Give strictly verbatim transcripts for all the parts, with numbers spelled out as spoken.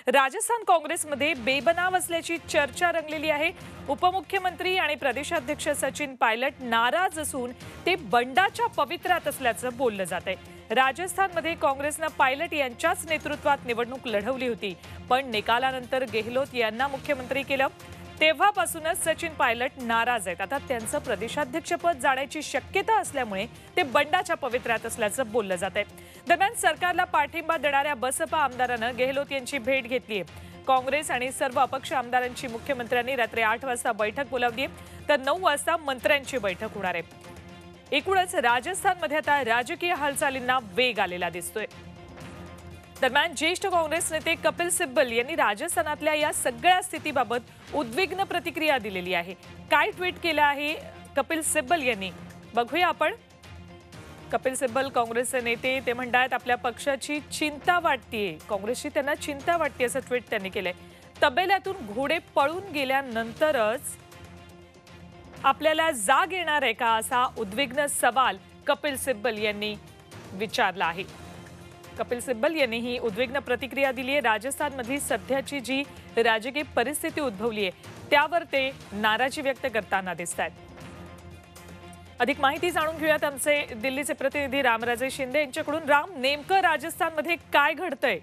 राजस्थान काँग्रेसमध्ये बेबनाव असल्याची चर्चा रंगलेली आहे। उपमुख्यमंत्री आणि प्रदेशाध्यक्ष सचिन पायलट नाराज असून ते बंडाच्या पवित्र्यात असल्याचं बोललं जात आहे। राजस्थानमध्ये काँग्रेसने पायलट यांच्याच नेतृत्वात निवडणूक लढवली होती, पण निकालानंतर गेहलोत यांना मुख्यमंत्री केलं। तेव्हापासूनच सचिन पायलट नाराज आहेत। आता त्यांचं प्रदेशाध्यक्षपद जाण्याची शक्यता असल्यामुळे ते बंडाच्या पवित्र्यात असल्याचं बोललं जात आहे। दरम्यान सरकारला पाठिंबा देणाऱ्या बसपा आमदारानं गेहलोत यांची भेट घेतली आहे। काँग्रेस आणि सर्व अपक्ष आमदारांची मुख्यमंत्र्यांनी रात्री आठ वाजता बैठक बोलावली आहे, तर नऊ वाजता मंत्र्यांची बैठक होणार आहे। एकूणच राजस्थानमध्ये आता राजकीय हालचालींना वेग आलेला दिसतोय। दरम्यान ज्येष्ठ काँग्रेस नेते कपिल सिब्बल यांनी राजस्थानातल्या या सगळ्या स्थितीबाबत उद्विग्न प्रतिक्रिया दिलेली आहे। काय ट्विट केलं आहे कपिल सिब्बल यांनी बघूया आपण। कपिल सिब्बल काँग्रेसचे नेते ते म्हणतात आपल्या पक्षाची चिंता वाटतेय, काँग्रेसची त्यांना चिंता वाटते असं ट्विट त्यांनी केलंय। तबेल्यातून घोडे पळून गेल्यानंतरच आपल्याला जाग येणार आहे का असा उद्विग्न सवाल कपिल सिब्बल यांनी विचारला आहे। कपिल सिब्बल यांनी ही उद्विग्न प्रतिक्रिया दिली आहे। राजस्थानमधली सध्याची जी राजकीय परिस्थिती उद्भवली आहे त्यावर ते नाराजी व्यक्त करताना दिसतात। अधिक माहिती जाणून घेऊयात आमचे दिल्लीचे प्रतिनिधी रामराजे शिंदे यांच्याकडून। राम, नेमकं राजस्थानमध्ये काय घडतंय?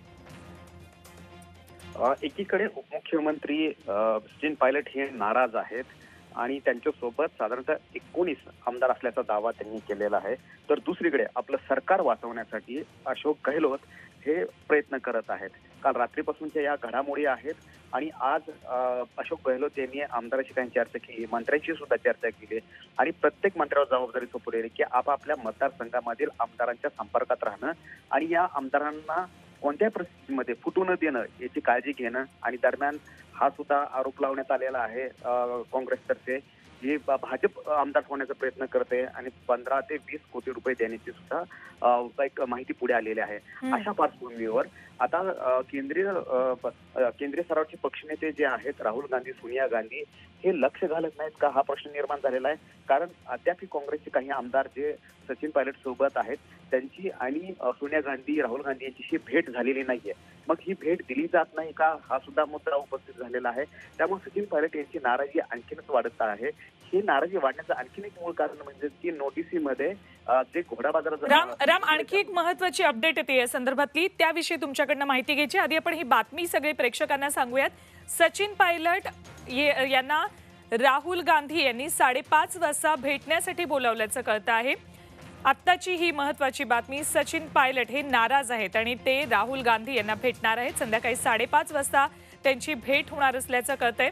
एकीकडे उपमुख्यमंत्री सचिन पायलट हे नाराज आहेत आणि त्यांच्यासोबत साधारणतः एकोणीस आमदार असल्याचा दावा त्यांनी केलेला आहे, तर दुसरीकडे आपलं सरकार वाचवण्यासाठी अशोक गहलोत हे प्रयत्न करत आहेत। काल रात्रीपासूनच्या या घडामोडी आहेत आणि आज अशोक गहलोत यांनी आमदारांशी काही चर्चा केली, मंत्र्यांशी सुद्धा चर्चा केली आणि प्रत्येक मंत्र्यावर जबाबदारी सोपवली की आपापल्या मतदारसंघामधील आमदारांच्या संपर्कात राहणं आणि या आमदारांना कोणत्या परिस्थितीमध्ये फुटू न देणं याची काळजी घेणं। आणि दरम्यान हा सुद्धा आरोप लावण्यात आलेला आहे काँग्रेसतर्फे जे भाजप आमदार होण्याचा प्रयत्न करते आणि पंधरा ते वीस कोटी रुपये देण्याची सुद्धा एक माहिती पुढे आलेली आहे। अशा पार्श्वभूमीवर आता केंद्रीय केंद्रीय स्तरावरचे पक्षनेते जे आहेत राहुल गांधी, सोनिया गांधी हे लक्ष घालत नाहीत का हा प्रश्न निर्माण झालेला आहे। कारण अद्याप काँग्रेसचे काही आमदार जे सचिन पायलट सोबत आहेत त्यांची आणि सोनिया गांधी, राहुल गांधी यांची भेट झालेली नाहीये। मग ही भेट दिली जात नाही का हा सुद्धा मुद्दा उपस्थित झालेला आहे। त्यामुळे सचिन पायलट यांची नाराजी आणखीनच वाढत आहे। ही नाराजी वाढण्याचं आणखीन एक मूळ कारण म्हणजे की नोटिसीमध्ये जे घोडा बाजारात राम राम आणखी एक महत्त्वाची अपडेट येते या संदर्भातली, त्याविषयी तुमच्याकडनं माहिती घ्यायची। आधी आपण ही बातमी सगळे प्रेक्षकांना सांगूयात। सचिन पायलट यांना राहुल गांधी यांनी साडेपाच वाजता भेटण्यासाठी बोलावल्याचं कळतं आहे। आत्ताची ही महत्त्वाची बातमी, सचिन पायलट हे नाराज आहेत आणि ते राहुल गांधी यांना भेटणार आहेत। संध्याकाळी साडेपाच वाजता त्यांची भेट होणार असल्याचं कळतंय।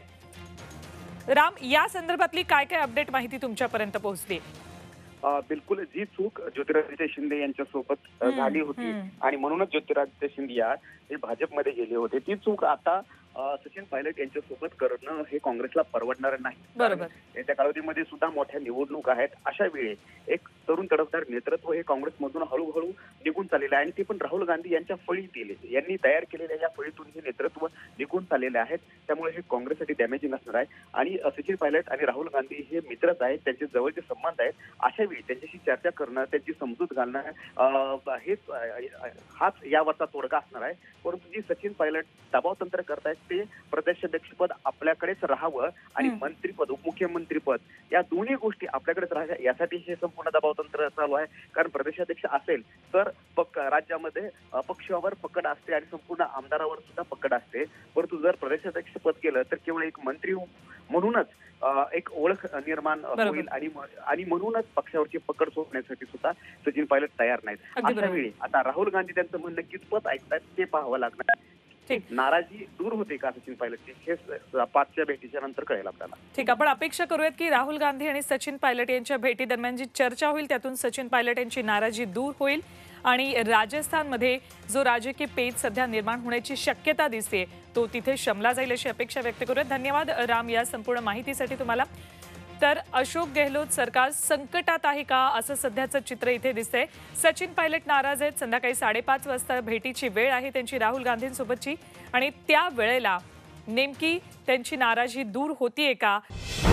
राम, या संदर्भातली काय काय अपडेट माहिती तुमच्यापर्यंत पोहोचली? बिलकुल, जी चूक ज्योतिरादित्य शिंदे यांच्यासोबत झाली होती आणि म्हणूनच ज्योतिरादित्य शिंदे हे भाजपमध्ये गेले होते, ती चूक आता सचिन पायलट यांच्यासोबत करणं हे काँग्रेसला परवडणार नाही। बरोबर, येत्या कालावधीमध्ये सुद्धा मोठ्या निवडणूक आहेत। अशा वेळी एक तरुण तडफदार नेतृत्व हे काँग्रेसमधून हळूहळू निघून चाललेलं आहे आणि ते पण राहुल गांधी यांच्या फळीतील यांनी तयार केलेल्या या फळीतून हे नेतृत्व निघून चाललेले आहेत। त्यामुळे हे काँग्रेससाठी डॅमेजिंग असणार आहे आणि सचिन पायलट आणि राहुल गांधी हे मित्रच आहेत, त्यांचे जवळचे संबंध आहेत। अशा वेळी त्यांच्याशी चर्चा करणं, त्यांची समजूत घालणं हेच हाच यावरचा तोडगा असणार आहे। परंतु जी सचिन पायलट दबावतंत्र करतायत ते प्रदेशाध्यक्षपद आपल्याकडेच राहावं आणि मंत्रीपद, उपमुख्यमंत्रीपद या दोन्ही गोष्टी आपल्याकडेच राहाव्या यासाठी हे संपूर्ण दबावतंत्र चालू आहे। कारण प्रदेशाध्यक्ष असेल तर पक राज्यामध्ये पक्षावर पकड असते आणि संपूर्ण आमदारावर सुद्धा पकड असते, परंतु जर प्रदेशाध्यक्षपद केलं तर केवळ एक मंत्री म्हणूनच एक ओळख निर्माण होईल आणि आणि म्हणूनच पक्षावरची पकड सोडण्यासाठी सुद्धा सचिन पायलट तयार नाहीत। अशा वेळी आता राहुल गांधी त्यांचं म्हणणं कितपत ऐकतात ते पाहावं लागणार। नाराजी दूर होते का सचिन पायलटची हे पाचच्या भेटीच्या नंतर कळेल आपल्याला। ठीक, आपण अपेक्षा करूयात की राहुल गांधी आणि सचिन पायलट यांच्या भेटी दरम्यान जी चर्चा होईल त्यातून सचिन पायलट यांची नाराजी दूर होईल आणि राजस्थानमध्ये जो राजकीय पेच सध्या निर्माण होण्याची शक्यता दिसते तो तिथे शमला जाईल अशी अपेक्षा व्यक्त करूयात। धन्यवाद राम या संपूर्ण माहितीसाठी तुम्हाला। तर अशोक गहलोत सरकार संकटात आहे का असं सध्याचं चित्र इथे दिसतंय। सचिन पायलट नाराज आहेत, संध्याकाळी साडेपाच वाजता भेटीची वेळ आहे त्यांची राहुल गांधींसोबतची आणि त्या वेळेला नेमकी त्यांची नाराजी दूर होतीये का